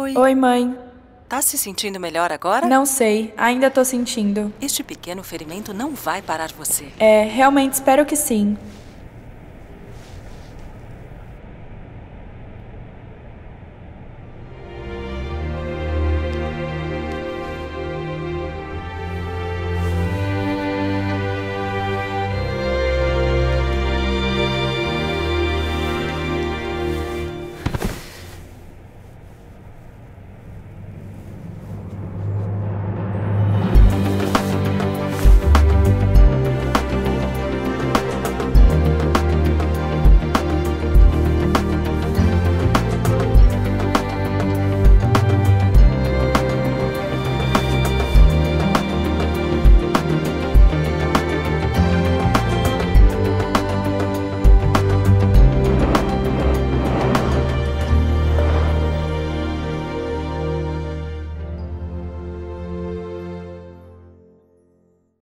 Oi. Oi, mãe. Tá se sentindo melhor agora? Não sei, ainda tô sentindo. Este pequeno ferimento não vai parar você. Realmente espero que sim.